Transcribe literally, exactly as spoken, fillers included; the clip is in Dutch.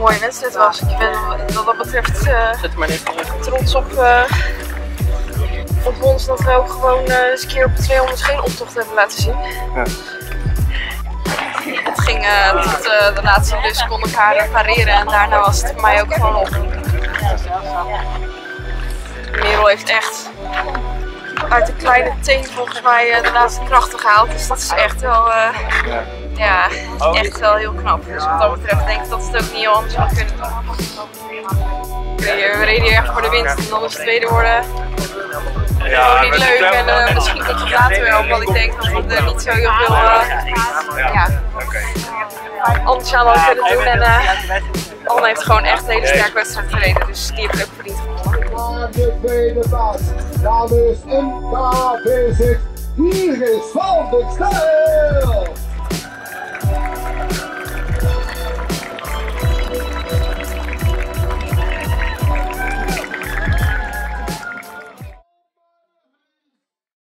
mooie wedstrijd was. Ik ben wat dat betreft uh, trots op, uh, op ons dat we ook gewoon uh, eens een keer op de tweehonderd geen optocht hebben laten zien. Ja. Het ging uh, tot uh, de laatste dus kon ik haar pareren en daarna was het voor mij ook gewoon op. Merel heeft echt uit de kleine teen volgens mij uh, de laatste krachten gehaald, dus dat is echt wel, uh, ja, echt wel heel knap. Dus wat dat betreft denk ik dat het ook niet heel anders had kunnen doen. We reden hier echt voor de winst en dan is het tweede worden. Ja, gewoon niet leuk en uh, misschien komt het later wel, want ik denk dat we er niet zo heel veel uh, ja, anders aan hadden kunnen doen. En uh, Anne heeft gewoon echt een hele sterke wedstrijd gereden, dus die heeft ook verdiend gewonnen. De tweede plaats, namens M K B zes, hier is Van der Stijl.